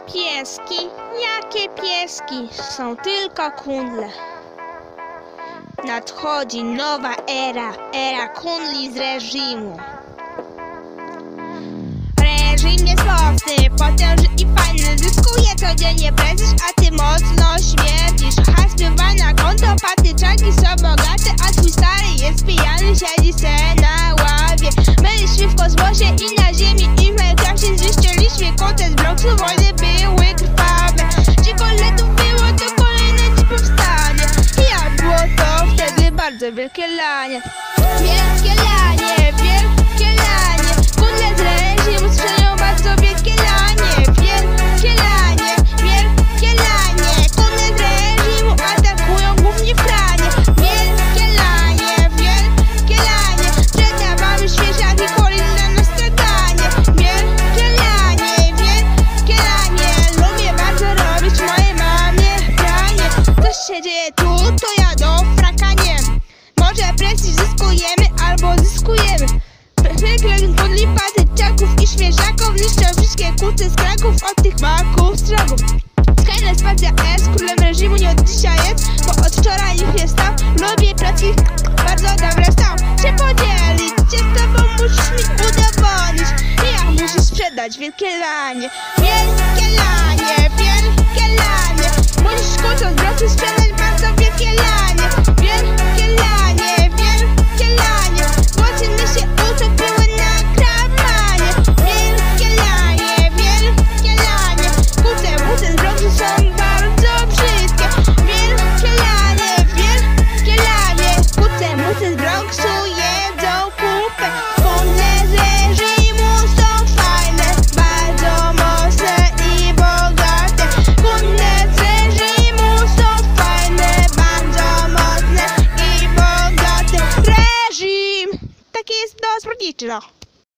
Pieski? Jakie pieski? Są tylko kundle. Nadchodzi nowa era kundli z reżimu. Reżim jest mocny, potężny i fajny. Zyskuje codziennie prestiż, a ty mocno śmierdzisz. Hajs wpływa na konto, patyczaki są bogate, a twój stary jest pijany, siedzi se na ławie. Byliśmy w kosmosie i na ziemi, i w Minecrafcie zniszczyliśmy kotę z Bloxu. Wojny były krwawe, ci koletów było, to kolejne ci powstanie. I jak było to wtedy bardzo wielkie lanie. Wielkie lanie, wielkie lanie. Kundle z reżimu sprzedają bardzo wielkie lanie. Wielkie lanie, wielkie lanie. Kundle z reżimu atakują głównie w kranie. Wielkie lanie, wielkie lanie. Sprzedawamy świeżaki kolin na nastradanie. Wielkie lanie, wielkie lanie. Lubię bardzo robić mojej mamie pranie. Coś się dzieje tu, to ja do fraka nie. Może prestiż zyskujemy albo zyskujemy. Wyklęk podli patyczaków i świeżaków. Niszczą wszystkie kuty z Kraków, od tych maków stragów. Skynet spacja S, królem reżimu nie od dzisiaj jest, bo od wczoraj ich nie stał. Lubię placki, bardzo dobre są. Się podzielić, cię z tobą musisz mi udowodnić. I ja muszę sprzedać wielkie lanie. Wielkie lanie, wielkie lanie. Musisz kutą z Bloxu sprzedać bardzo wielkie lanie. Wielkie lanie, wielkie lanie. Włosy mi się utopiły na kramanie. Wielkie lanie, wielkie lanie. Kuty z Bloxu są bardzo brzydkie. Wielkie lanie, wielkie lanie. Kuty z Bloxu jedzą kupę. Kundle z reżimu są fajne, bardzo mocne i bogate. Kundle z reżimu są fajne, bardzo mocne i bogate. Reżim! Taki jest do sprawdzić, no.